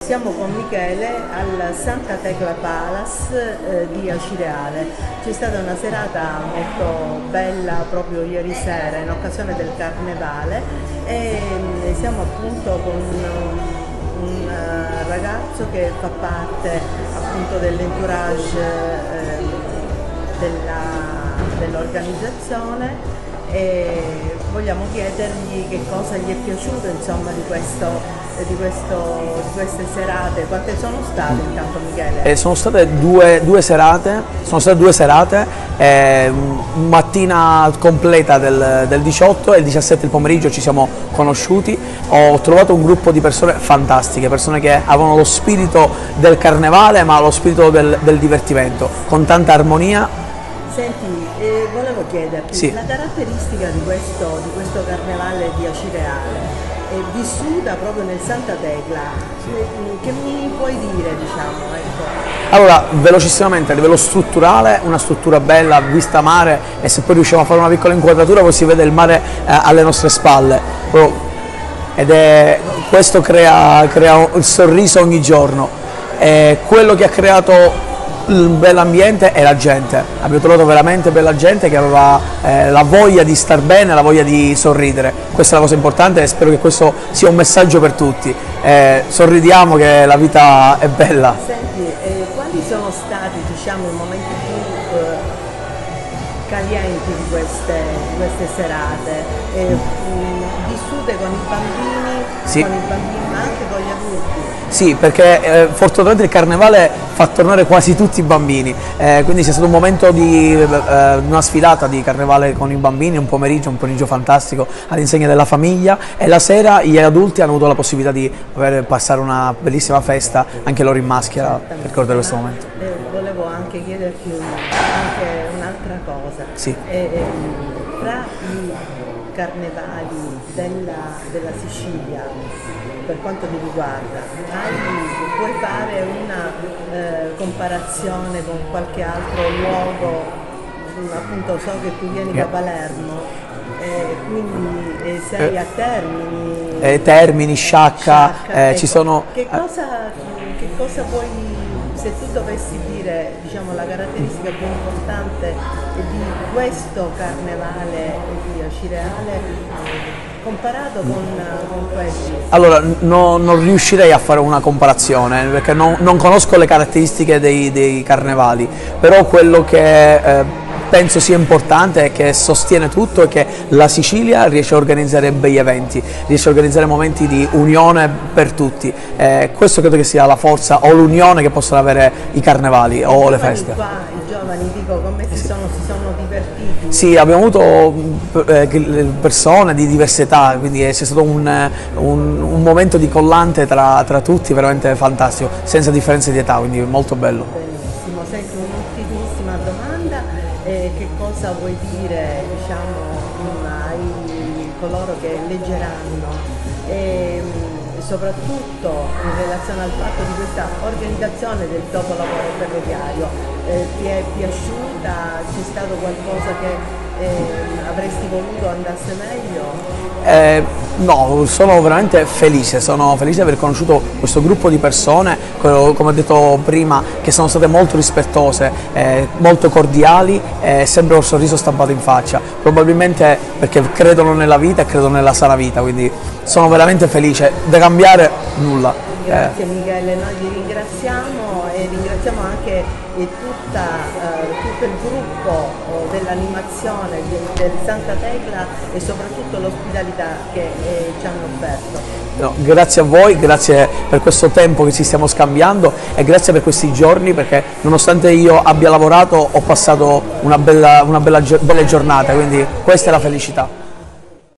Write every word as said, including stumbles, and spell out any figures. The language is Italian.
Siamo con Michele al Santa Tecla Palace eh, di Acireale. C'è stata una serata molto bella proprio ieri sera in occasione del Carnevale e eh, siamo appunto con un, un uh, ragazzo che fa parte appunto dell'entourage eh, dell'organizzazione e vogliamo chiedergli che cosa gli è piaciuto insomma di questo Di, questo, di queste serate. Quante sono state intanto, Michele? Eh, sono state due, due serate, sono state due serate, eh, mattina completa del, del diciotto e il diciassette il pomeriggio ci siamo conosciuti. Ho trovato un gruppo di persone fantastiche, persone che avevano lo spirito del carnevale ma lo spirito del, del divertimento, con tanta armonia. Senti, eh, volevo chiederti, sì. la caratteristica di questo, di questo carnevale di Acireale è vissuta proprio nel Santa Tecla, sì. Che mi puoi dire, diciamo? Ecco. Allora, velocissimamente, a livello strutturale, una struttura bella, vista mare, e se poi riusciamo a fare una piccola inquadratura poi si vede il mare eh, alle nostre spalle. Però, ed è, questo crea, crea il sorriso ogni giorno. E quello che ha creato il bell'ambiente è la gente. Abbiamo trovato veramente bella gente che aveva eh, la voglia di star bene, la voglia di sorridere. Questa è la cosa importante e spero che questo sia un messaggio per tutti. Eh, sorridiamo che la vita è bella. Senti, eh, quali sono stati, diciamo, i momenti più eh, calienti di queste, di queste serate? Eh, mh, vissute con i bambini, sì. con i bambini ma anche con gli adulti? Sì, perché eh, fortunatamente il carnevale fa tornare quasi tutti i bambini, eh, quindi c'è stato un momento di eh, una sfilata di carnevale con i bambini, un pomeriggio, un pomeriggio fantastico all'insegna della famiglia, e la sera gli adulti hanno avuto la possibilità di avere, passare una bellissima festa, anche loro in maschera, per ricordare questo momento. Eh, volevo anche chiederti un'altra cosa. Sì. Eh, eh, tra i carnevali della, della Sicilia, per quanto ti riguarda, hai, puoi fare una eh, comparazione con qualche altro luogo? Appunto so che tu vieni da Palermo, eh, quindi eh, sei eh, a Termini, eh, Termini, Sciacca, Sciacca eh, ecco, ci sono... Che cosa, che cosa puoi, se tu dovessi dire, diciamo, la caratteristica più importante di questo carnevale di Acireale comparato con, con questi? Allora, no, non riuscirei a fare una comparazione perché non, non conosco le caratteristiche dei, dei carnevali, però quello che eh, penso sia importante e che sostiene tutto è che la Sicilia riesce a organizzare bei eventi, riesce a organizzare momenti di unione per tutti. Eh, questo credo che sia la forza o l'unione che possono avere i carnevali o le feste. Qua, i giovani, dico, come si sono, si sono divertiti? Sì, abbiamo avuto eh, persone di diverse età, quindi c'è stato un, un, un momento di collante tra, tra tutti veramente fantastico, senza differenze di età, quindi molto bello. Benissimo, senti, un'ultimissima domanda, eh, che cosa vuoi dire, diciamo, ai coloro che leggeranno? E, soprattutto in relazione al fatto di questa organizzazione del dopolavoro ferroviario, eh, ti è piaciuta? C'è stato qualcosa che eh, avresti voluto andasse meglio? Eh, no, sono veramente felice, sono felice di aver conosciuto questo gruppo di persone, come ho detto prima, che sono state molto rispettose, eh, molto cordiali e sempre un sorriso stampato in faccia, probabilmente perché credono nella vita e credono nella sana vita, quindi sono veramente felice. Da cambiare nulla. Grazie eh. Michele, noi ti ringraziamo e ringraziamo anche tutta, eh, tutto il gruppo eh, dell'animazione del Santa Tecla e soprattutto l'ospitalità che eh, ci hanno offerto. No, grazie a voi, grazie per questo tempo che ci stiamo scambiando e grazie per questi giorni, perché nonostante io abbia lavorato ho passato una bella, una bella, belle giornate, quindi questa è la felicità.